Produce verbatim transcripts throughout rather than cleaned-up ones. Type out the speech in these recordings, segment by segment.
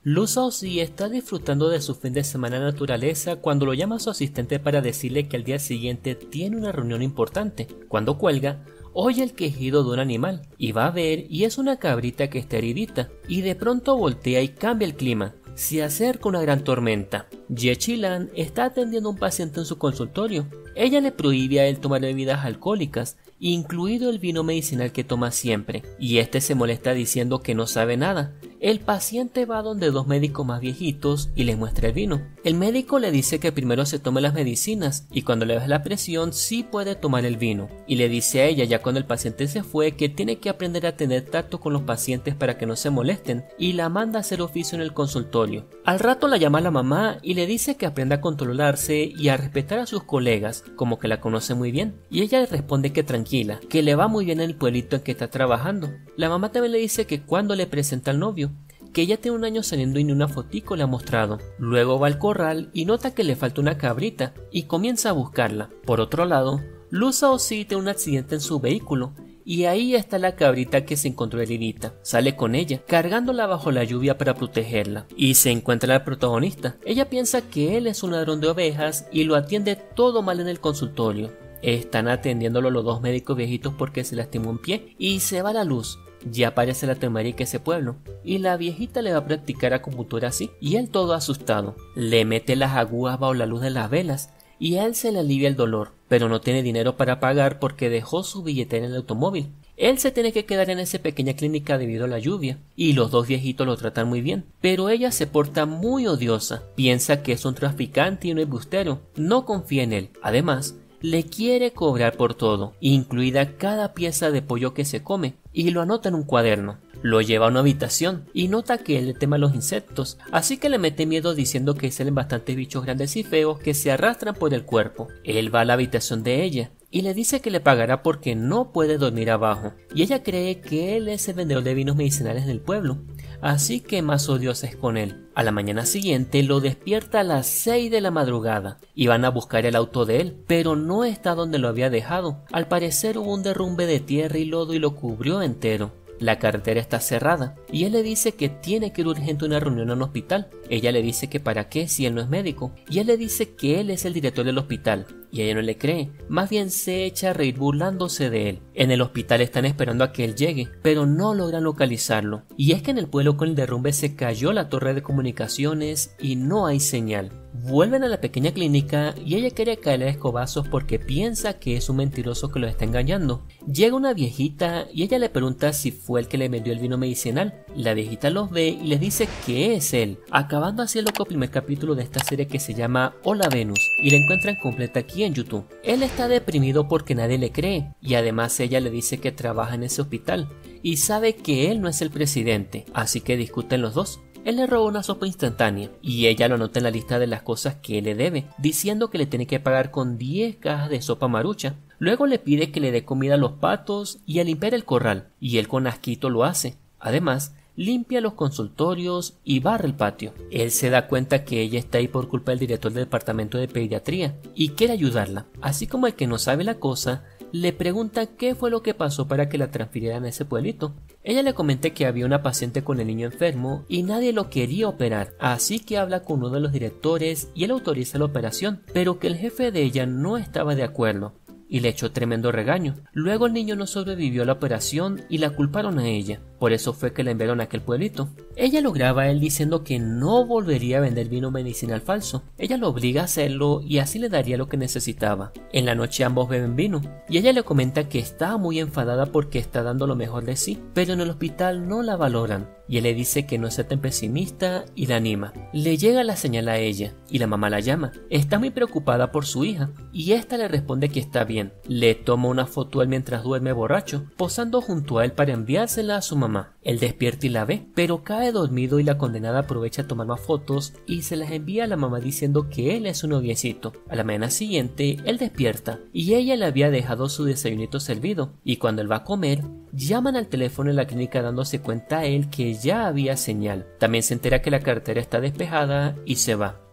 Lu Shaoxi está disfrutando de su fin de semana en la naturaleza cuando lo llama a su asistente para decirle que al día siguiente tiene una reunión importante. Cuando cuelga, oye el quejido de un animal y va a ver y es una cabrita que está heridita y de pronto voltea y cambia el clima. Se acerca una gran tormenta. Ye Qilan está atendiendo a un paciente en su consultorio. Ella le prohíbe a él tomar bebidas alcohólicas, incluido el vino medicinal que toma siempre, y este se molesta diciendo que no sabe nada. El paciente va donde dos médicos más viejitos y les muestra el vino. El médico le dice que primero se tome las medicinas y cuando le baje la presión sí puede tomar el vino. Y le dice a ella ya cuando el paciente se fue que tiene que aprender a tener tacto con los pacientes para que no se molesten y la manda a hacer oficio en el consultorio. Al rato la llama a la mamá y le dice que aprenda a controlarse y a respetar a sus colegas, como que la conoce muy bien. Y ella le responde que tranquila, que le va muy bien en el pueblito en que está trabajando. La mamá también le dice que cuando le presenta al novio, que ella tiene un año saliendo y ni una fotico le ha mostrado. Luego va al corral y nota que le falta una cabrita y comienza a buscarla. Por otro lado, Lu Shaoxi tiene un accidente en su vehículo y ahí está la cabrita que se encontró heridita. Sale con ella, cargándola bajo la lluvia para protegerla. Y se encuentra al protagonista. Ella piensa que él es un ladrón de ovejas y lo atiende todo mal en el consultorio. Están atendiéndolo los dos médicos viejitos porque se lastimó un pie y se va la luz. Ya aparece la temarica ese pueblo y la viejita le va a practicar acupuntura así y él todo asustado. Le mete las agujas bajo la luz de las velas y a él se le alivia el dolor, pero no tiene dinero para pagar porque dejó su billetera en el automóvil. Él se tiene que quedar en esa pequeña clínica debido a la lluvia y los dos viejitos lo tratan muy bien, pero ella se porta muy odiosa, piensa que es un traficante y un embustero, no confía en él. Además, le quiere cobrar por todo, incluida cada pieza de pollo que se come, y lo anota en un cuaderno. Lo lleva a una habitación y nota que él le teme a los insectos, así que le mete miedo diciendo que salen bastantes bichos grandes y feos que se arrastran por el cuerpo. Él va a la habitación de ella y le dice que le pagará porque no puede dormir abajo, y ella cree que él es el vendedor de vinos medicinales del pueblo, así que más odiosa es con él. A la mañana siguiente lo despierta a las seis de la madrugada y van a buscar el auto de él, pero no está donde lo había dejado. Al parecer hubo un derrumbe de tierra y lodo y lo cubrió entero. La carretera está cerrada y él le dice que tiene que ir urgente a una reunión en un hospital. Ella le dice que para qué si él no es médico y él le dice que él es el director del hospital y ella no le cree, más bien se echa a reír burlándose de él. En el hospital están esperando a que él llegue, pero no logran localizarlo. Y es que en el pueblo con el derrumbe se cayó la torre de comunicaciones y no hay señal. Vuelven a la pequeña clínica y ella quiere caerle a escobazos porque piensa que es un mentiroso que lo está engañando. Llega una viejita y ella le pregunta si fue el que le vendió el vino medicinal. La viejita los ve y les dice que es él, acabando así el loco primer capítulo de esta serie que se llama Hola Venus y la encuentran completa aquí en YouTube. Él está deprimido porque nadie le cree y además ella le dice que trabaja en ese hospital y sabe que él no es el presidente, así que discuten los dos. Él le roba una sopa instantánea y ella lo anota en la lista de las cosas que él le debe, diciendo que le tiene que pagar con diez cajas de sopa marucha. Luego le pide que le dé comida a los patos y a limpiar el corral, y él con asquito lo hace. Además, limpia los consultorios y barre el patio. Él se da cuenta que ella está ahí por culpa del director del departamento de pediatría y quiere ayudarla. Así como el que no sabe la cosa, le pregunta qué fue lo que pasó para que la transfirieran a ese pueblito. Ella le comenta que había una paciente con el niño enfermo y nadie lo quería operar, así que habla con uno de los directores y él autoriza la operación, pero que el jefe de ella no estaba de acuerdo y le echó tremendo regaño. Luego el niño no sobrevivió a la operación y la culparon a ella. Por eso fue que la enviaron a aquel pueblito. Ella lo graba a él diciendo que no volvería a vender vino medicinal falso. Ella lo obliga a hacerlo y así le daría lo que necesitaba. En la noche ambos beben vino y ella le comenta que está muy enfadada porque está dando lo mejor de sí, pero en el hospital no la valoran. Y él le dice que no sea tan pesimista y la anima. Le llega la señal a ella y la mamá la llama. Está muy preocupada por su hija y esta le responde que está bien. Le toma una foto a él mientras duerme borracho, posando junto a él para enviársela a su mamá. Él despierta y la ve, pero cae dormido y la condenada aprovecha a tomar más fotos y se las envía a la mamá diciendo que él es un noviecito. A la mañana siguiente, él despierta y ella le había dejado su desayunito servido y cuando él va a comer, llaman al teléfono en la clínica dándose cuenta a él que ya había señal. También se entera que la carretera está despejada y se va.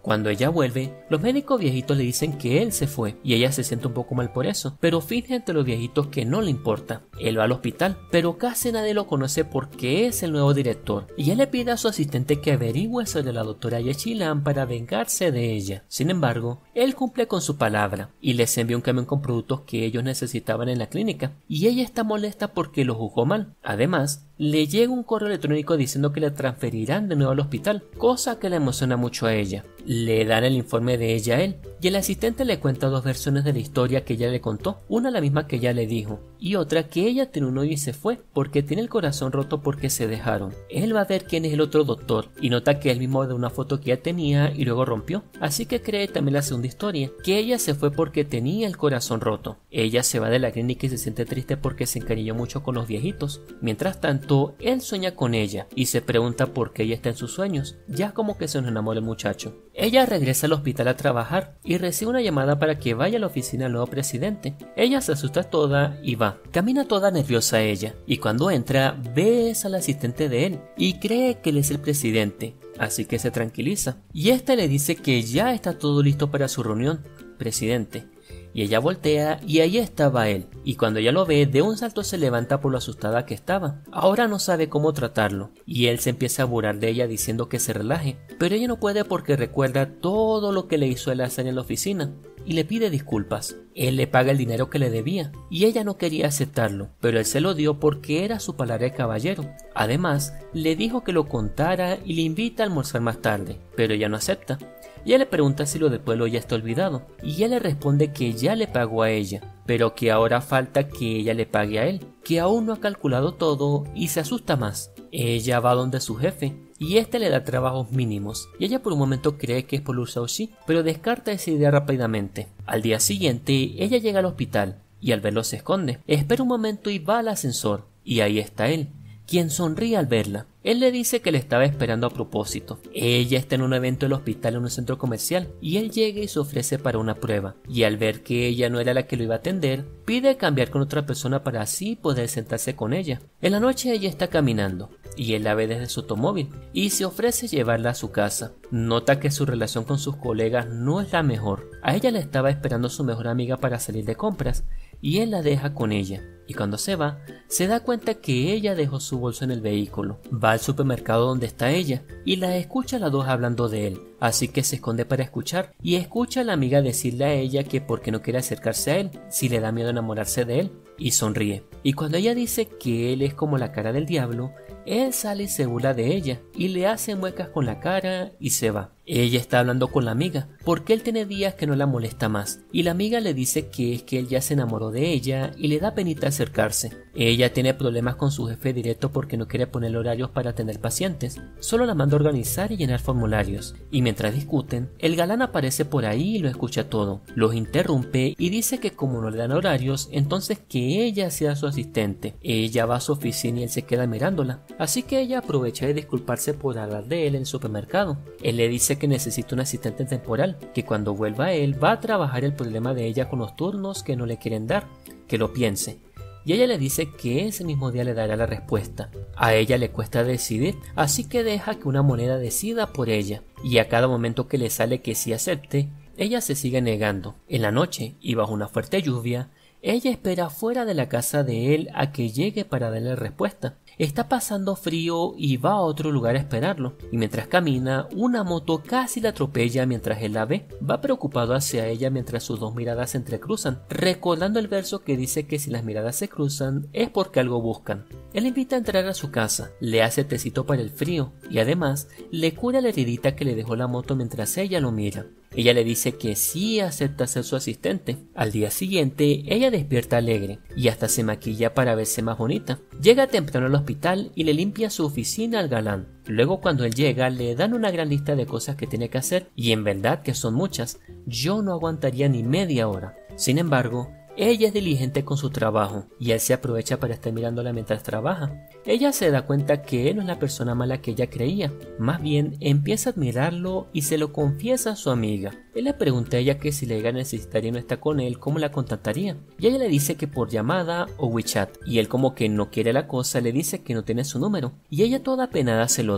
Cuando ella vuelve, los médicos viejitos le dicen que él se fue y ella se siente un poco mal por eso, pero finge ante los viejitos que no le importa. Él va al hospital, pero casi nadie lo conoce porque es el nuevo director y él le pide a su asistente que averigüe sobre la doctora Yechilan para vengarse de ella. Sin embargo, él cumple con su palabra y les envía un camión con productos que ellos necesitaban en la clínica y ella está molesta porque lo juzgó mal. Además, le llega un correo electrónico diciendo que la transferirán de nuevo al hospital, cosa que le emociona mucho a ella. Le dan el informe de ella a él y el asistente le cuenta dos versiones de la historia que ella le contó, una la misma que ella le dijo y otra que ella tiene un novio y se fue porque tiene el corazón roto porque se dejaron. Él va a ver quién es el otro doctor y nota que es el mismo de una foto que ella tenía y luego rompió, así que cree también la segunda historia, que ella se fue porque tenía el corazón roto. Ella se va de la clínica y se siente triste porque se encariñó mucho con los viejitos. Mientras tanto, él sueña con ella y se pregunta por qué ella está en sus sueños, ya como que se nos enamora el muchacho. Ella regresa al hospital a trabajar y recibe una llamada para que vaya a la oficina del nuevo presidente. Ella se asusta toda y va. Camina toda nerviosa ella y cuando entra ves al asistente de él y cree que él es el presidente, así que se tranquiliza y este le dice que ya está todo listo para su reunión. Presidente. Y ella voltea y ahí estaba él, y cuando ella lo ve, de un salto se levanta por lo asustada que estaba. Ahora no sabe cómo tratarlo, y él se empieza a burlar de ella diciendo que se relaje, pero ella no puede porque recuerda todo lo que le hizo él hacer en la oficina, y le pide disculpas. Él le paga el dinero que le debía, y ella no quería aceptarlo, pero él se lo dio porque era su palabra de caballero. Además, le dijo que lo contara y le invita a almorzar más tarde, pero ella no acepta. Ella le pregunta si lo del pueblo ya está olvidado, y él le responde que ya le pagó a ella, pero que ahora falta que ella le pague a él, que aún no ha calculado todo y se asusta más. Ella va donde su jefe, y este le da trabajos mínimos, y ella por un momento cree que es por Liu Shaoxi, pero descarta esa idea rápidamente. Al día siguiente, ella llega al hospital, y al verlo se esconde. Espera un momento y va al ascensor, y ahí está él, quien sonríe al verla. Él le dice que le estaba esperando a propósito. Ella está en un evento del hospital en un centro comercial y él llega y se ofrece para una prueba, y al ver que ella no era la que lo iba a atender, pide cambiar con otra persona para así poder sentarse con ella. En la noche ella está caminando y él la ve desde su automóvil y se ofrece llevarla a su casa. Nota que su relación con sus colegas no es la mejor. A ella la estaba esperando su mejor amiga para salir de compras y él la deja con ella. Y cuando se va, se da cuenta que ella dejó su bolso en el vehículo. Va al supermercado donde está ella y la escucha a las dos hablando de él, así que se esconde para escuchar y escucha a la amiga decirle a ella que por qué no quiere acercarse a él, si le da miedo enamorarse de él, y sonríe. Y cuando ella dice que él es como la cara del diablo, él sale y se burla de ella y le hace muecas con la cara y se va. Ella está hablando con la amiga porque él tiene días que no la molesta más y la amiga le dice que es que él ya se enamoró de ella y le da penita acercarse. Ella tiene problemas con su jefe directo porque no quiere poner horarios para atender pacientes, solo la manda a organizar y llenar formularios, y mientras discuten, el galán aparece por ahí y lo escucha todo, los interrumpe y dice que como no le dan horarios, entonces que ella sea su asistente. Ella va a su oficina y él se queda mirándola, así que ella aprovecha de disculparse por hablar de él en el supermercado. Él le dice que necesita un asistente temporal, que cuando vuelva a él va a trabajar el problema de ella con los turnos que no le quieren dar, que lo piense. Y ella le dice que ese mismo día le dará la respuesta. A ella le cuesta decidir, así que deja que una moneda decida por ella, y a cada momento que le sale que sí acepte, ella se sigue negando. En la noche, y bajo una fuerte lluvia, ella espera fuera de la casa de él a que llegue para darle respuesta. Está pasando frío y va a otro lugar a esperarlo, y mientras camina, una moto casi la atropella mientras él la ve. Va preocupado hacia ella mientras sus dos miradas se entrecruzan, recordando el verso que dice que si las miradas se cruzan es porque algo buscan. Él invita a entrar a su casa, le hace tecito para el frío y además le cura la heridita que le dejó la moto mientras ella lo mira. Ella le dice que sí acepta ser su asistente. Al día siguiente, ella despierta alegre y hasta se maquilla para verse más bonita. Llega temprano al hospital y le limpia su oficina al galán. Luego cuando él llega le dan una gran lista de cosas que tiene que hacer y en verdad que son muchas. Yo no aguantaría ni media hora. Sin embargo, ella es diligente con su trabajo y él se aprovecha para estar mirándola mientras trabaja. Ella se da cuenta que él no es la persona mala que ella creía, más bien empieza a admirarlo y se lo confiesa a su amiga. Él le pregunta a ella que si la llega a necesitar y no está con él, ¿cómo la contactaría? Y ella le dice que por llamada o WeChat, y él como que no quiere la cosa le dice que no tiene su número, y ella toda penada se lo da.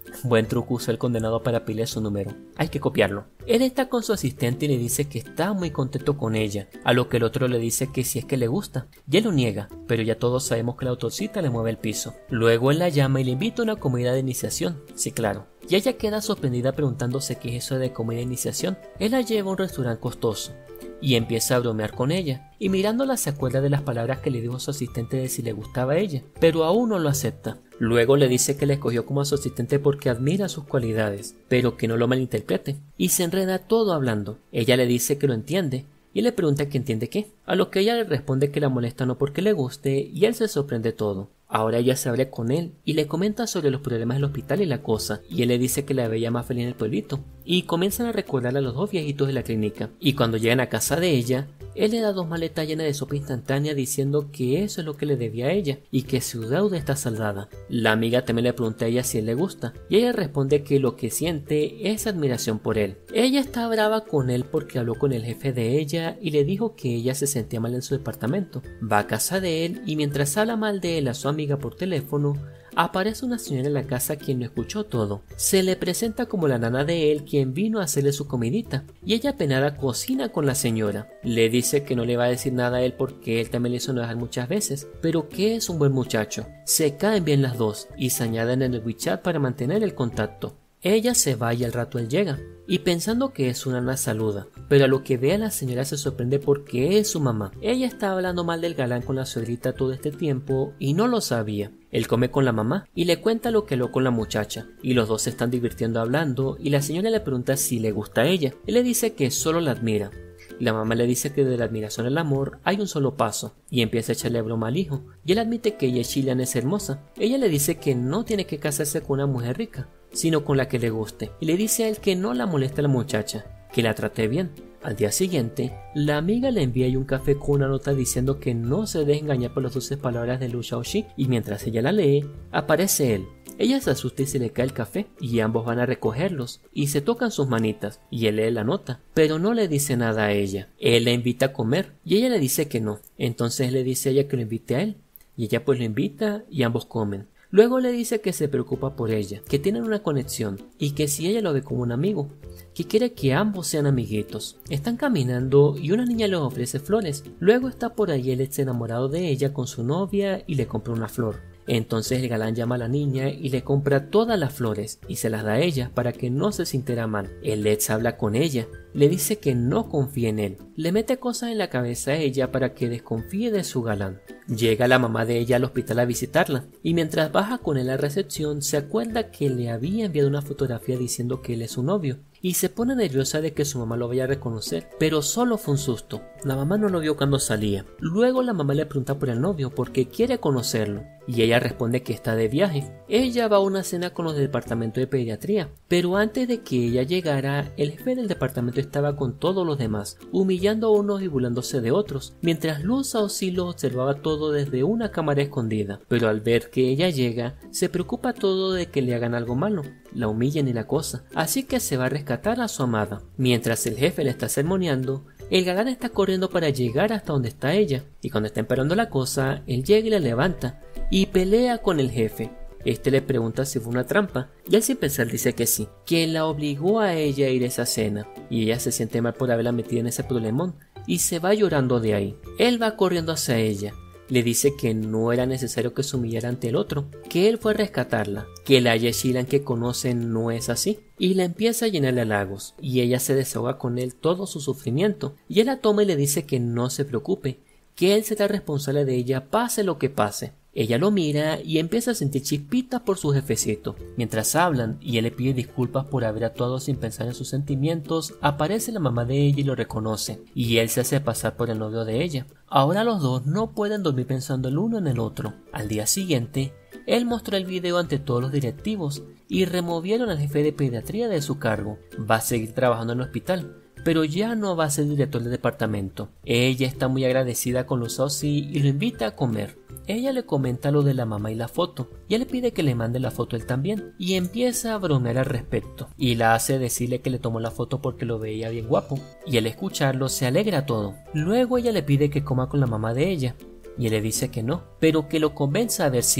Buen truco usó el condenado para pedirle su número. Hay que copiarlo. Él está con su asistente y le dice que está muy contento con ella, a lo que el otro le dice que si es que le gusta. Y él lo niega, pero ya todos sabemos que la autorcita le mueve el piso. Luego él la llama y le invita a una comida de iniciación. Sí, claro. Y ella queda sorprendida preguntándose qué es eso de comida de iniciación. Él la lleva a un restaurante costoso y empieza a bromear con ella, y mirándola se acuerda de las palabras que le dijo a su asistente de si le gustaba a ella, pero aún no lo acepta. Luego le dice que la escogió como a su asistente porque admira sus cualidades, pero que no lo malinterprete, y se enreda todo hablando. Ella le dice que lo entiende, y le pregunta que entiende qué, a lo que ella le responde que la molesta no porque le guste, y él se sorprende todo. Ahora ella se abre con él y le comenta sobre los problemas del hospital y la cosa, y él le dice que la veía más feliz en el pueblito, y comienzan a recordar a los dos viejitos de la clínica. Y cuando llegan a casa de ella, él le da dos maletas llenas de sopa instantánea diciendo que eso es lo que le debía a ella y que su deuda está saldada. La amiga también le pregunta a ella si él le gusta, y ella responde que lo que siente es admiración por él. Ella está brava con él porque habló con el jefe de ella y le dijo que ella se sentía mal en su departamento. Va a casa de él y mientras habla mal de él a su amiga por teléfono, aparece una señora en la casa quien lo escuchó todo. Se le presenta como la nana de él quien vino a hacerle su comidita, y ella penada cocina con la señora. Le dice que no le va a decir nada a él porque él también le hizo enojar muchas veces, pero que es un buen muchacho. Se caen bien las dos y se añaden en el WeChat para mantener el contacto. Ella se va y al rato él llega, y pensando que es una nana saluda, pero a lo que ve a la señora se sorprende porque es su mamá. Ella está hablando mal del galán con la suegrita todo este tiempo y no lo sabía. Él come con la mamá y le cuenta lo que habló con la muchacha, y los dos se están divirtiendo hablando, y la señora le pregunta si le gusta a ella. Él le dice que solo la admira. La mamá le dice que de la admiración al amor hay un solo paso, y empieza a echarle broma al hijo, y él admite que ella chilena es hermosa. Ella le dice que no tiene que casarse con una mujer rica, sino con la que le guste, y le dice a él que no la moleste a la muchacha, que la trate bien. Al día siguiente, la amiga le envía un café con una nota diciendo que no se deje engañar por las dulces palabras de Liu Shaoxi, y mientras ella la lee, aparece él. Ella se asusta y se le cae el café, y ambos van a recogerlos, y se tocan sus manitas, y él lee la nota, pero no le dice nada a ella. Él la invita a comer, y ella le dice que no. Entonces le dice a ella que lo invite a él, y ella pues lo invita, y ambos comen. Luego le dice que se preocupa por ella, que tienen una conexión, y que si ella lo ve como un amigo, que quiere que ambos sean amiguitos. Están caminando y una niña les ofrece flores. Luego está por ahí el ex enamorado de ella con su novia y le compra una flor. Entonces el galán llama a la niña y le compra todas las flores y se las da a ella para que no se sintiera mal. El ex habla con ella, le dice que no confía en él, le mete cosas en la cabeza a ella para que desconfíe de su galán. Llega la mamá de ella al hospital a visitarla, y mientras baja con él a la recepción se acuerda que le había enviado una fotografía diciendo que él es su novio, y se pone nerviosa de que su mamá lo vaya a reconocer, pero solo fue un susto. La mamá no lo vio cuando salía. Luego la mamá le pregunta por el novio porque quiere conocerlo, y ella responde que está de viaje. Ella va a una cena con los del departamento de pediatría, pero antes de que ella llegara, el jefe del departamento estaba con todos los demás, humillando a unos y burlándose de otros, mientras Liu Shaoxi lo observaba todo desde una cámara escondida. Pero al ver que ella llega, se preocupa todo de que le hagan algo malo, la humillen y la cosa, así que se va a rescatar a su amada. Mientras el jefe le está sermoneando, el galán está corriendo para llegar hasta donde está ella, y cuando está esperando la cosa, él llega y la levanta, y pelea con el jefe. Este le pregunta si fue una trampa, y él sin pensar dice que sí, que la obligó a ella a ir a esa cena, y ella se siente mal por haberla metido en ese problemón, y se va llorando de ahí. Él va corriendo hacia ella, le dice que no era necesario que se humillara ante el otro, que él fue a rescatarla, que la Ye-Xilan que conocen no es así, y la empieza a llenar de halagos, y ella se desahoga con él todo su sufrimiento, y él la toma y le dice que no se preocupe, que él será responsable de ella pase lo que pase. Ella lo mira y empieza a sentir chispitas por su jefecito. Mientras hablan y él le pide disculpas por haber actuado sin pensar en sus sentimientos, aparece la mamá de ella y lo reconoce, y él se hace pasar por el novio de ella. Ahora los dos no pueden dormir pensando el uno en el otro. Al día siguiente, él mostró el video ante todos los directivos y removieron al jefe de pediatría de su cargo. Va a seguir trabajando en el hospital, pero ya no va a ser director del departamento. Ella está muy agradecida con Liu Shaoxi y lo invita a comer. Ella le comenta lo de la mamá y la foto, y él le pide que le mande la foto él también, y empieza a bromear al respecto, y la hace decirle que le tomó la foto porque lo veía bien guapo, y al escucharlo se alegra todo. Luego ella le pide que coma con la mamá de ella, y él le dice que no, pero que lo convenza a ver si va.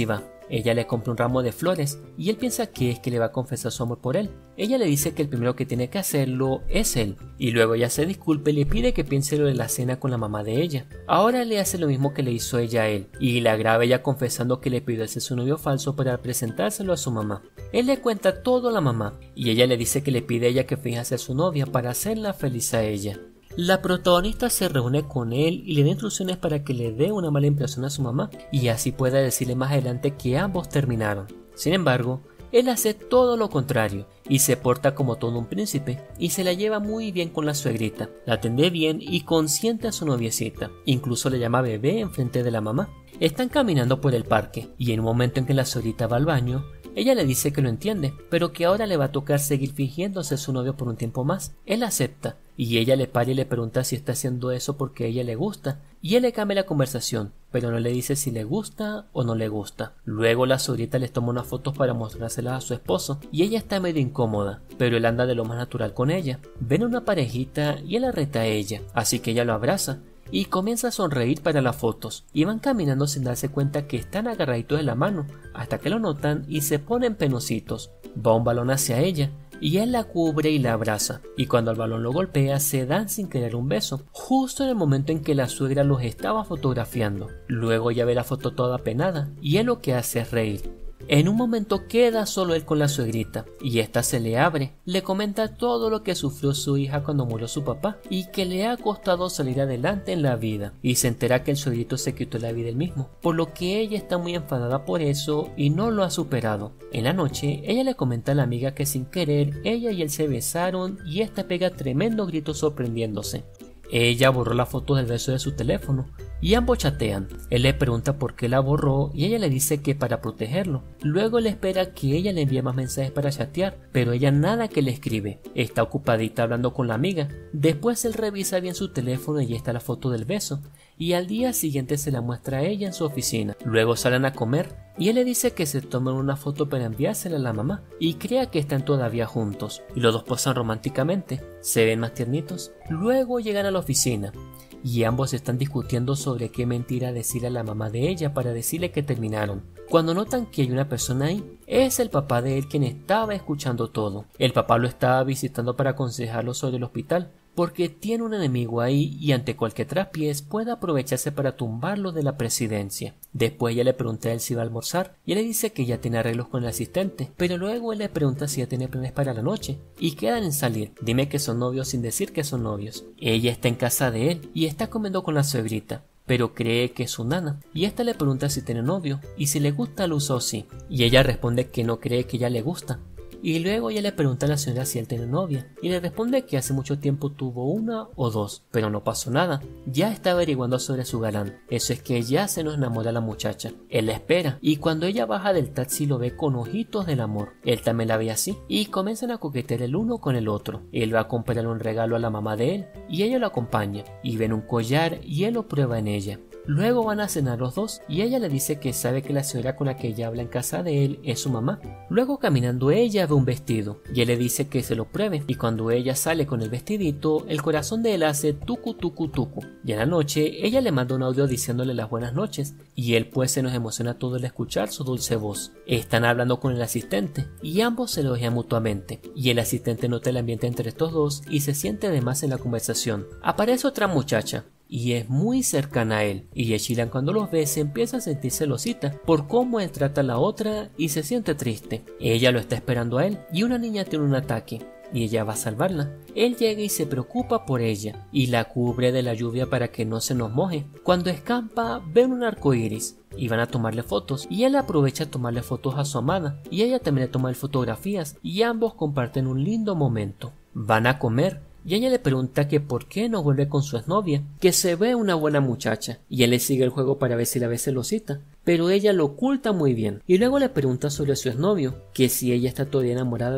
Ella le compra un ramo de flores y él piensa que es que le va a confesar su amor por él. Ella le dice que el primero que tiene que hacerlo es él, y luego ella se disculpa y le pide que piense lo de la cena con la mamá de ella. Ahora le hace lo mismo que le hizo ella a él, y la graba ella confesando que le pidió ser su novio falso para presentárselo a su mamá. Él le cuenta todo a la mamá, y ella le dice que le pide a ella que finja ser su novia para hacerla feliz a ella. La protagonista se reúne con él y le da instrucciones para que le dé una mala impresión a su mamá y así pueda decirle más adelante que ambos terminaron. Sin embargo, él hace todo lo contrario y se porta como todo un príncipe y se la lleva muy bien con la suegrita, la atiende bien y consiente a su noviecita, incluso le llama bebé enfrente de la mamá. Están caminando por el parque y en un momento en que la suegrita va al baño, ella le dice que lo entiende, pero que ahora le va a tocar seguir fingiendo ser su novio por un tiempo más. Él acepta, y ella le para y le pregunta si está haciendo eso porque a ella le gusta, y él le cambia la conversación, pero no le dice si le gusta o no le gusta. Luego la suegrita les toma unas fotos para mostrárselas a su esposo, y ella está medio incómoda, pero él anda de lo más natural con ella. Ven a una parejita y él la reta a ella, así que ella lo abraza y comienza a sonreír para las fotos, y van caminando sin darse cuenta que están agarraditos de la mano, hasta que lo notan y se ponen penositos. Va un balón hacia ella, y él la cubre y la abraza, y cuando el balón lo golpea se dan sin querer un beso, justo en el momento en que la suegra los estaba fotografiando. Luego ella ve la foto toda penada, y él lo que hace es reír. En un momento queda solo él con la suegrita, y ésta se le abre, le comenta todo lo que sufrió su hija cuando murió su papá, y que le ha costado salir adelante en la vida, y se entera que el suegrito se quitó la vida él mismo, por lo que ella está muy enfadada por eso y no lo ha superado. En la noche, ella le comenta a la amiga que sin querer, ella y él se besaron, y esta pega tremendo grito sorprendiéndose. Ella borró la foto del beso de su teléfono y ambos chatean. Él le pregunta por qué la borró y ella le dice que para protegerlo. Luego le espera que ella le envíe más mensajes para chatear, pero ella nada que le escribe. Está ocupadita hablando con la amiga. Después él revisa bien su teléfono y está la foto del beso, y al día siguiente se la muestra a ella en su oficina. Luego salen a comer y él le dice que se tomen una foto para enviársela a la mamá y crea que están todavía juntos, y los dos posan románticamente, se ven más tiernitos. Luego llegan a la oficina y ambos están discutiendo sobre qué mentira decirle a la mamá de ella para decirle que terminaron. Cuando notan que hay una persona ahí, es el papá de él quien estaba escuchando todo. El papá lo estaba visitando para aconsejarlo sobre el hospital, porque tiene un enemigo ahí y ante cualquier traspiés puede aprovecharse para tumbarlo de la presidencia. Después ella le pregunta a él si va a almorzar y él le dice que ya tiene arreglos con el asistente, pero luego él le pregunta si ya tiene planes para la noche y quedan en salir. Dime que son novios sin decir que son novios. Ella está en casa de él y está comiendo con la suegrita, pero cree que es su nana, y esta le pregunta si tiene novio y si le gusta a Luz o sí, y ella responde que no cree que ella le gusta. Y luego ella le pregunta a la señora si él tiene novia, y le responde que hace mucho tiempo tuvo una o dos, pero no pasó nada. Ya está averiguando sobre su galán, eso es que ya se nos enamora la muchacha. Él la espera, y cuando ella baja del taxi lo ve con ojitos del amor. Él también la ve así, y comienzan a coquetear el uno con el otro. Él va a comprarle un regalo a la mamá de él, y ella lo acompaña, y ven un collar y él lo prueba en ella. Luego van a cenar los dos y ella le dice que sabe que la señora con la que ella habla en casa de él es su mamá. Luego caminando ella ve un vestido y él le dice que se lo pruebe, y cuando ella sale con el vestidito el corazón de él hace tucu tucu tucu, y en la noche ella le manda un audio diciéndole las buenas noches y él pues se nos emociona todo al escuchar su dulce voz. Están hablando con el asistente y ambos se elogian mutuamente, y el asistente nota el ambiente entre estos dos y se siente además en la conversación. Aparece otra muchacha y es muy cercana a él, y Yechilan cuando los ve se empieza a sentir celosita por cómo él trata a la otra y se siente triste. Ella lo está esperando a él y una niña tiene un ataque y ella va a salvarla. Él llega y se preocupa por ella y la cubre de la lluvia para que no se nos moje. Cuando escampa ven un arco iris y van a tomarle fotos, y él aprovecha a tomarle fotos a su amada y ella también le toma fotografías, y ambos comparten un lindo momento. Van a comer y ella le pregunta que por qué no vuelve con su exnovia, que se ve una buena muchacha, y él le sigue el juego para ver si la ve celosita, pero ella lo oculta muy bien. Y luego le pregunta sobre su exnovio, que si ella está todavía enamorada de él,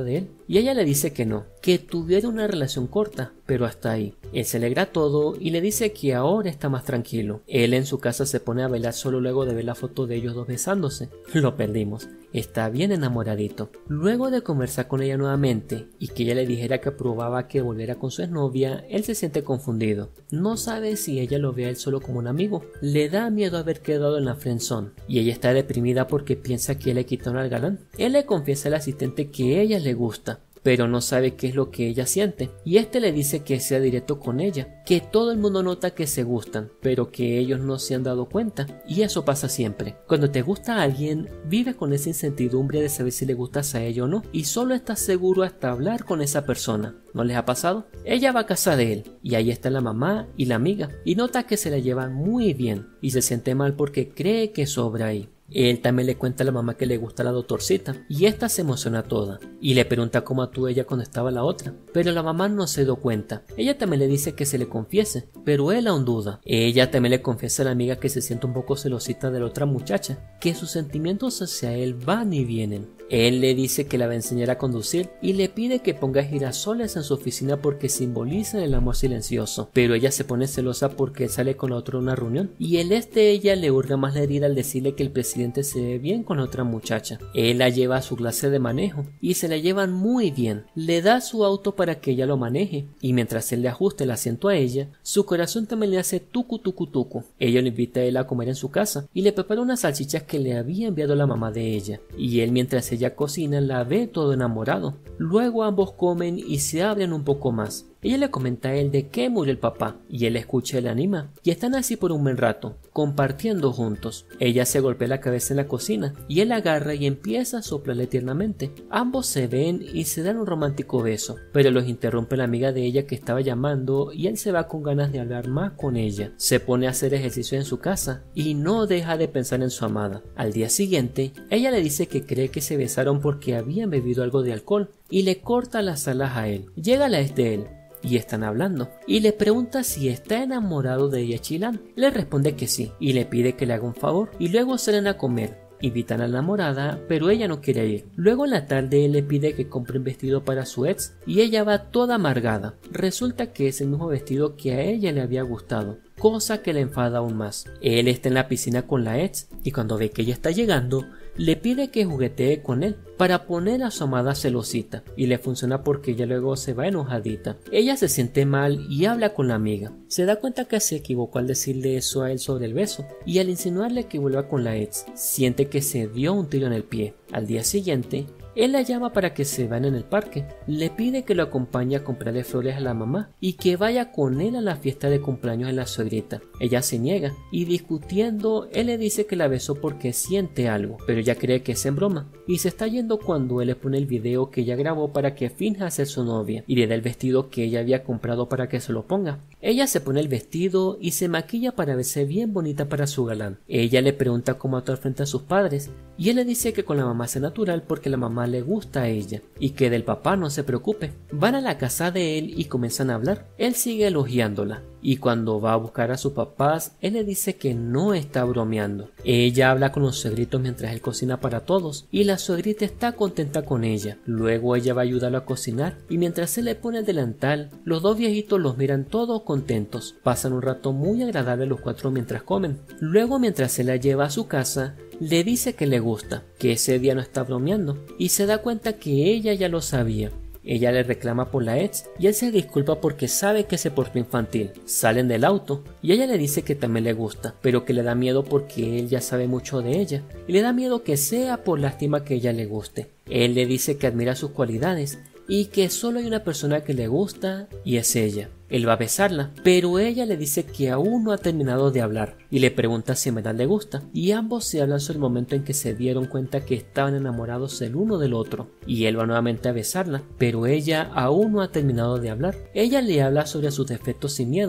y ella le dice que no, que tuvieron una relación corta, pero hasta ahí. Él se alegra todo y le dice que ahora está más tranquilo. Él en su casa se pone a bailar solo luego de ver la foto de ellos dos besándose. Lo perdimos. Está bien enamoradito. Luego de conversar con ella nuevamente y que ella le dijera que aprobaba que volviera con su exnovia, él se siente confundido. No sabe si ella lo ve a él solo como un amigo. Le da miedo haber quedado en la friendzone y ella está deprimida porque piensa que él le quitaron al galán. Él le confiesa al asistente que a ella le gusta, pero no sabe qué es lo que ella siente, y este le dice que sea directo con ella, que todo el mundo nota que se gustan, pero que ellos no se han dado cuenta, y eso pasa siempre. Cuando te gusta a alguien, vives con esa incertidumbre de saber si le gustas a ella o no, y solo estás seguro hasta hablar con esa persona. ¿No les ha pasado? Ella va a casa de él, y ahí está la mamá y la amiga, y nota que se la llevan muy bien, y se siente mal porque cree que sobra ahí. Él también le cuenta a la mamá que le gusta la doctorcita y esta se emociona toda y le pregunta cómo actuó ella cuando estaba la otra, pero la mamá no se dio cuenta. Ella también le dice que se le confiese, pero él aún duda. Ella también le confiesa a la amiga que se siente un poco celosita de la otra muchacha, que sus sentimientos hacia él van y vienen. Él le dice que la va a enseñar a conducir y le pide que ponga girasoles en su oficina porque simbolizan el amor silencioso, pero ella se pone celosa porque él sale con la otra a una reunión y el este de ella le hurga más la herida al decirle que el presidente se ve bien con otra muchacha. Él la lleva a su clase de manejo y se la llevan muy bien. Le da su auto para que ella lo maneje y mientras él le ajusta el asiento a ella, su corazón también le hace tucu tucu tucu. Ella lo invita a él a comer en su casa y le prepara unas salchichas que le había enviado la mamá de ella y él mientras ella cocina la ve todo enamorado. Luego ambos comen y se hablan un poco más. Ella le comenta a él de que murió el papá y él escucha y le anima y están así por un buen rato, compartiendo juntos. Ella se golpea la cabeza en la cocina y él agarra y empieza a soplarle tiernamente. Ambos se ven y se dan un romántico beso, pero los interrumpe la amiga de ella que estaba llamando y él se va con ganas de hablar más con ella. Se pone a hacer ejercicio en su casa y no deja de pensar en su amada. Al día siguiente, ella le dice que cree que se besaron porque habían bebido algo de alcohol y le corta las alas a él. Llega la ex de él y están hablando y le pregunta si está enamorado de ella Chilán. Le responde que sí y le pide que le haga un favor y luego salen a comer. Invitan a la enamorada, pero ella no quiere ir. Luego en la tarde él le pide que compre un vestido para su ex y ella va toda amargada. Resulta que es el mismo vestido que a ella le había gustado, cosa que le enfada aún más. Él está en la piscina con la ex y cuando ve que ella está llegando, le pide que juguetee con él para poner a su amada celosita y le funciona porque ella luego se va enojadita. Ella se siente mal y habla con la amiga. Se da cuenta que se equivocó al decirle eso a él sobre el beso y al insinuarle que vuelva con la ex, siente que se dio un tiro en el pie. Al día siguiente, él la llama para que se vayan en el parque, le pide que lo acompañe a comprarle flores a la mamá y que vaya con él a la fiesta de cumpleaños de la suegrita. Ella se niega y discutiendo él le dice que la besó porque siente algo, pero ella cree que es en broma y se está yendo cuando él le pone el video que ella grabó para que finja ser su novia y le da el vestido que ella había comprado para que se lo ponga. Ella se pone el vestido y se maquilla para verse bien bonita para su galán. Ella le pregunta cómo actuar frente a sus padres y él le dice que con la mamá sea natural porque la mamá le gusta a ella y que del papá no se preocupe. Van a la casa de él y comienzan a hablar. Él sigue elogiándola y cuando va a buscar a sus papás él le dice que no está bromeando. Ella habla con los suegritos mientras él cocina para todos y la suegrita está contenta con ella. Luego ella va a ayudarlo a cocinar y mientras él le pone el delantal los dos viejitos los miran todos contentos. Pasan un rato muy agradable los cuatro mientras comen. Luego mientras se la lleva a su casa le dice que le gusta, que ese día no está bromeando y se da cuenta que ella ya lo sabía. Ella le reclama por la ex y él se disculpa porque sabe que se portó infantil. Salen del auto y ella le dice que también le gusta, pero que le da miedo porque él ya sabe mucho de ella y le da miedo que sea por lástima que ella le guste. Él le dice que admira sus cualidades y que solo hay una persona que le gusta y es ella. Él va a besarla, pero ella le dice que aún no ha terminado de hablar y le pregunta si en verdad le gusta y ambos se hablan sobre el momento en que se dieron cuenta que estaban enamorados el uno del otro y él va nuevamente a besarla, pero ella aún no ha terminado de hablar. Ella le habla sobre sus defectos y miedos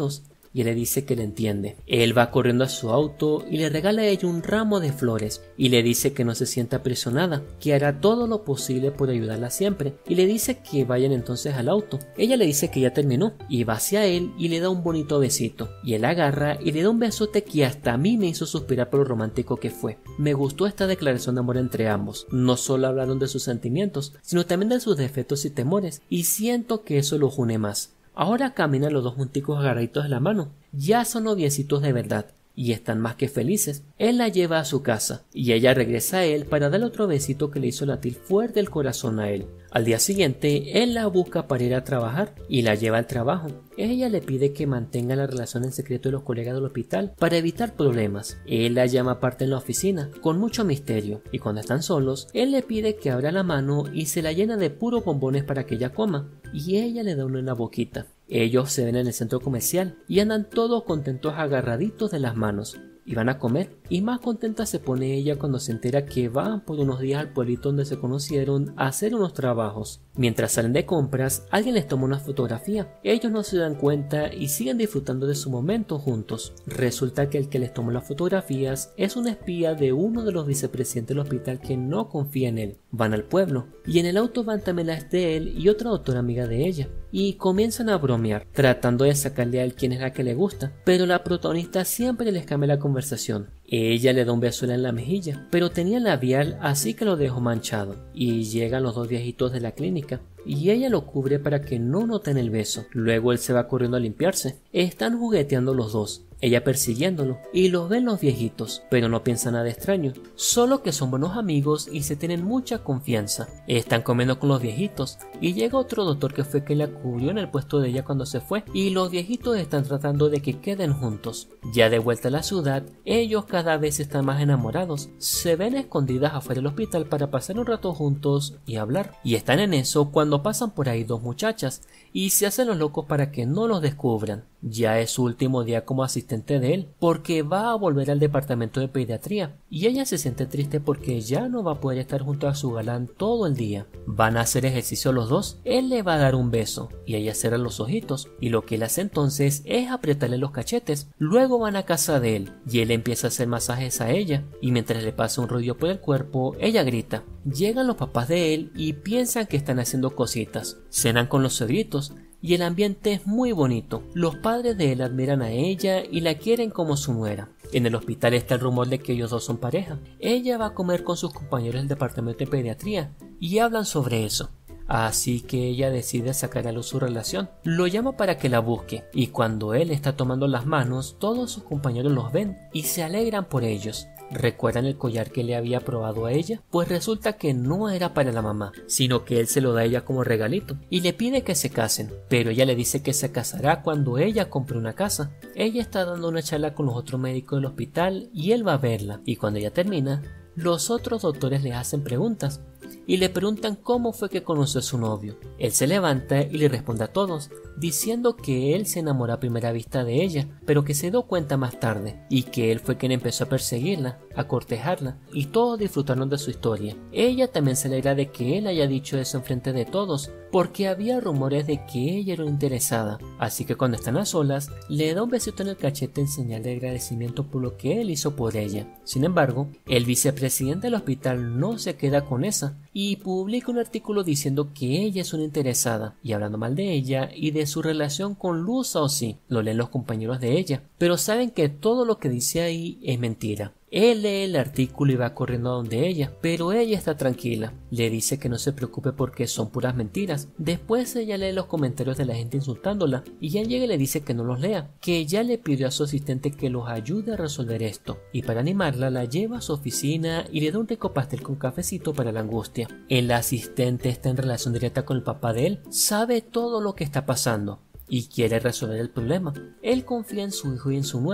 y le dice que le entiende. Él va corriendo a su auto y le regala a ella un ramo de flores y le dice que no se sienta aprisionada, que hará todo lo posible por ayudarla siempre, y le dice que vayan entonces al auto. Ella le dice que ya terminó y va hacia él y le da un bonito besito, y él agarra y le da un besote que hasta a mí me hizo suspirar por lo romántico que fue. Me gustó esta declaración de amor entre ambos. No solo hablaron de sus sentimientos, sino también de sus defectos y temores, y siento que eso los une más. Ahora caminan los dos junticos agarraditos de la mano. Ya son noviecitos de verdad y están más que felices. Él la lleva a su casa y ella regresa a él para darle otro besito que le hizo latir fuerte el corazón a él. Al día siguiente, él la busca para ir a trabajar y la lleva al trabajo. Ella le pide que mantenga la relación en secreto de los colegas del hospital para evitar problemas. Él la llama aparte en la oficina, con mucho misterio, y cuando están solos, él le pide que abra la mano y se la llena de puros bombones para que ella coma, y ella le da uno en la boquita. Ellos se ven en el centro comercial y andan todos contentos agarraditos de las manos. Y van a comer, y más contenta se pone ella cuando se entera que van por unos días al pueblito donde se conocieron a hacer unos trabajos. Mientras salen de compras, alguien les toma una fotografía. Ellos no se dan cuenta y siguen disfrutando de su momento juntos. Resulta que el que les tomó las fotografías es un espía de uno de los vicepresidentes del hospital que no confía en él. Van al pueblo, y en el auto van también la de él y otra doctora amiga de ella, y comienzan a bromear, tratando de sacarle a él quién es la que le gusta, pero la protagonista siempre les cambia la conversación. Ella le da un beso en la mejilla, pero tenía labial, así que lo dejó manchado, y llegan los dos viejitos de la clínica, y ella lo cubre para que no noten el beso. Luego él se va corriendo a limpiarse. Están jugueteando los dos, ella persiguiéndolo, y los ven los viejitos, pero no piensan nada extraño, solo que son buenos amigos y se tienen mucha confianza. Están comiendo con los viejitos, y llega otro doctor que fue quien la cubrió en el puesto de ella cuando se fue, y los viejitos están tratando de que queden juntos. Ya de vuelta a la ciudad, ellos cada vez están más enamorados, se ven escondidas afuera del hospital para pasar un rato juntos y hablar, y están en eso cuando pasan por ahí dos muchachas, y se hacen los locos para que no los descubran. Ya es su último día como asistente de él, porque va a volver al departamento de pediatría, y ella se siente triste porque ya no va a poder estar junto a su galán todo el día. Van a hacer ejercicio los dos, él le va a dar un beso, y ella cierra los ojitos, y lo que él hace entonces es apretarle los cachetes. Luego van a casa de él, y él empieza a hacer masajes a ella, y mientras le pasa un rollo por el cuerpo, ella grita. Llegan los papás de él y piensan que están haciendo cositas. Cenan con los suegritos, y el ambiente es muy bonito. Los padres de él admiran a ella y la quieren como su nuera. En el hospital está el rumor de que ellos dos son pareja. Ella va a comer con sus compañeros del departamento de pediatría y hablan sobre eso. Así que ella decide sacar a luz su relación. Lo llama para que la busque, y cuando él está tomando las manos, todos sus compañeros los ven y se alegran por ellos. ¿Recuerdan el collar que le había probado a ella? Pues resulta que no era para la mamá, sino que él se lo da a ella como regalito y le pide que se casen, pero ella le dice que se casará cuando ella compre una casa. Ella está dando una charla con los otros médicos del hospital y él va a verla, y cuando ella termina, los otros doctores le hacen preguntas y le preguntan cómo fue que conoció a su novio. Él se levanta y le responde a todos, diciendo que él se enamoró a primera vista de ella, pero que se dio cuenta más tarde, y que él fue quien empezó a perseguirla, a cortejarla, y todos disfrutaron de su historia. Ella también se alegra de que él haya dicho eso enfrente de todos, porque había rumores de que ella era interesada, así que cuando están a solas, le da un besito en el cachete en señal de agradecimiento por lo que él hizo por ella. Sin embargo, el vicepresidente del hospital no se queda con esa, y publica un artículo diciendo que ella es una interesada, y hablando mal de ella y de su relación con Luz Aosi. Lo leen los compañeros de ella, pero saben que todo lo que dice ahí es mentira. Él lee el artículo y va corriendo a donde ella, pero ella está tranquila. Le dice que no se preocupe porque son puras mentiras. Después ella lee los comentarios de la gente insultándola, y él llega y le dice que no los lea, que ya le pidió a su asistente que los ayude a resolver esto, y para animarla la lleva a su oficina y le da un rico pastel con cafecito para la angustia. El asistente está en relación directa con el papá de él, sabe todo lo que está pasando y quiere resolver el problema. Él confía en su hijo y en su nuera,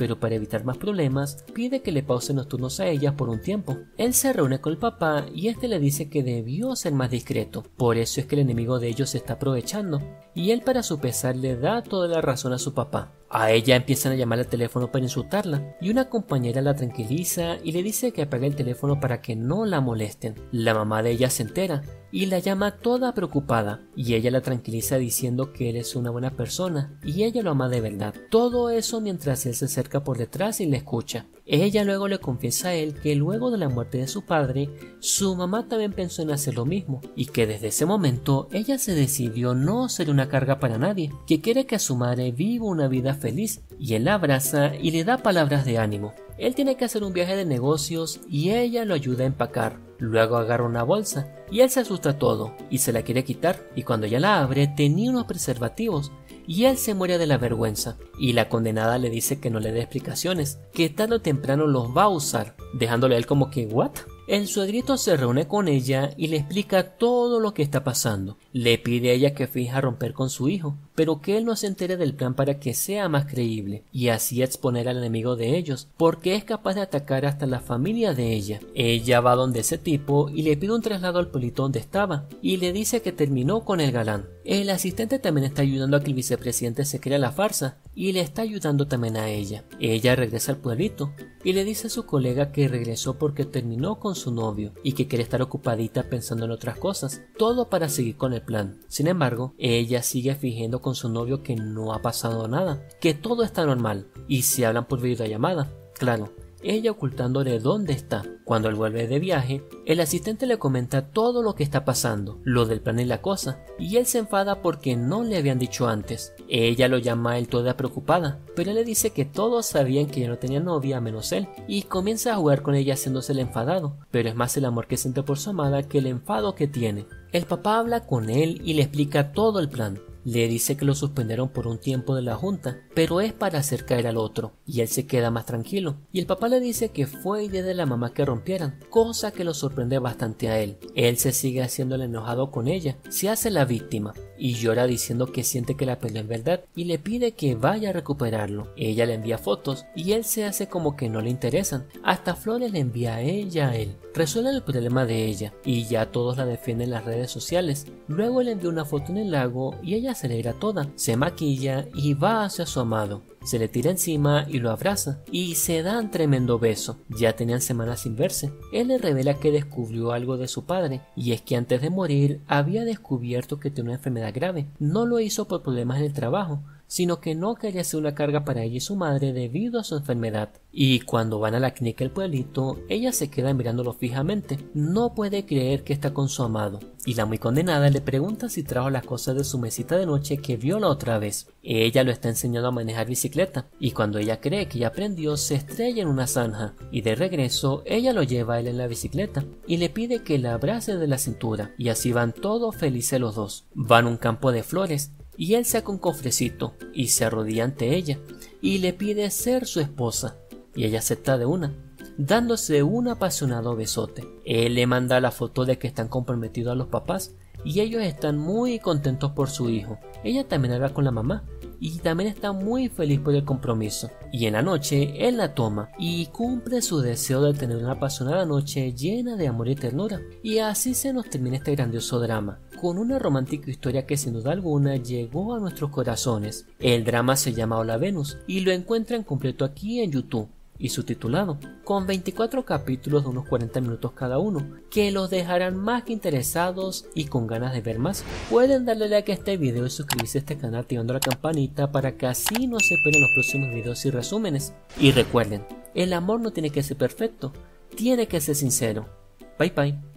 pero para evitar más problemas, pide que le pausen los turnos a ella por un tiempo. Él se reúne con el papá y este le dice que debió ser más discreto, por eso es que el enemigo de ellos se está aprovechando, y él para su pesar le da toda la razón a su papá. A ella empiezan a llamar al teléfono para insultarla, y una compañera la tranquiliza y le dice que apague el teléfono para que no la molesten. La mamá de ella se entera y la llama toda preocupada, y ella la tranquiliza diciendo que él es una buena persona y ella lo ama de verdad. Todo eso mientras él se acerca por detrás y la escucha. Ella luego le confiesa a él que luego de la muerte de su padre, su mamá también pensó en hacer lo mismo, y que desde ese momento ella se decidió no ser una carga para nadie, que quiere que su madre viva una vida feliz, y él la abraza y le da palabras de ánimo. Él tiene que hacer un viaje de negocios y ella lo ayuda a empacar. Luego agarra una bolsa y él se asusta todo y se la quiere quitar, y cuando ella la abre tenía unos preservativos y él se muere de la vergüenza, y la condenada le dice que no le dé explicaciones, que tarde o temprano los va a usar, dejándole a él como que ¿what? El suegrito se reúne con ella y le explica todo lo que está pasando. Le pide a ella que finja romper con su hijo, pero que él no se entere del plan para que sea más creíble, y así exponer al enemigo de ellos, porque es capaz de atacar hasta la familia de ella. Ella va donde ese tipo y le pide un traslado al pueblito donde estaba, y le dice que terminó con el galán. El asistente también está ayudando a que el vicepresidente se crea la farsa, y le está ayudando también a ella. Ella regresa al pueblito y le dice a su colega que regresó porque terminó con su novio y que quiere estar ocupadita pensando en otras cosas, todo para seguir con el plan. Sin embargo, ella sigue fingiendo con su novio que no ha pasado nada, que todo está normal, y se hablan por videollamada. Claro, ella ocultándole dónde está. Cuando él vuelve de viaje, el asistente le comenta todo lo que está pasando, lo del plan y la cosa, y él se enfada porque no le habían dicho antes. Ella lo llama a él toda preocupada, pero él le dice que todos sabían que ella no tenía novia menos él, y comienza a jugar con ella haciéndose el enfadado, pero es más el amor que siente por su amada que el enfado que tiene. El papá habla con él y le explica todo el plan. Le dice que lo suspendieron por un tiempo de la junta, pero es para hacer caer al otro, y él se queda más tranquilo. Y el papá le dice que fue idea de la mamá que rompieran, cosa que lo sorprende bastante a él. Él se sigue haciendo el enojado con ella, se hace la víctima, y llora diciendo que siente que la peleó en verdad, y le pide que vaya a recuperarlo. Ella le envía fotos, y él se hace como que no le interesan. Hasta flores le envía a ella a él. Resuelven el problema de ella, y ya todos la defienden en las redes sociales. Luego le envía una foto en el lago, y ella se alegra toda, se maquilla y va hacia su amado. Se le tira encima y lo abraza, y se dan tremendo beso. Ya tenían semanas sin verse. Él le revela que descubrió algo de su padre, y es que antes de morir había descubierto que tenía una enfermedad grave. No lo hizo por problemas en el trabajo, sino que no quería ser una carga para ella y su madre debido a su enfermedad. Y cuando van a la clínica del pueblito, ella se queda mirándolo fijamente. No puede creer que está con su amado, y la muy condenada le pregunta si trajo las cosas de su mesita de noche que vio la otra vez. Ella lo está enseñando a manejar bicicleta, y cuando ella cree que ya aprendió, se estrella en una zanja, y de regreso ella lo lleva a él en la bicicleta, y le pide que la abrace de la cintura, y así van todos felices los dos. Van a un campo de flores, y él saca un cofrecito y se arrodilla ante ella y le pide ser su esposa, y ella acepta de una, dándose un apasionado besote. Él le manda la foto de que están comprometidos a los papás y ellos están muy contentos por su hijo. Ella también habla con la mamá y también está muy feliz por el compromiso. Y en la noche él la toma y cumple su deseo de tener una apasionada noche llena de amor y ternura. Y así se nos termina este grandioso drama, con una romántica historia que sin duda alguna llegó a nuestros corazones. El drama se llama Hola Venus y lo encuentran completo aquí en YouTube y subtitulado, con veinticuatro capítulos de unos cuarenta minutos cada uno, que los dejarán más que interesados y con ganas de ver más. Pueden darle like a este video y suscribirse a este canal activando la campanita para que así no se pierdan los próximos videos y resúmenes. Y recuerden, el amor no tiene que ser perfecto, tiene que ser sincero. Bye bye.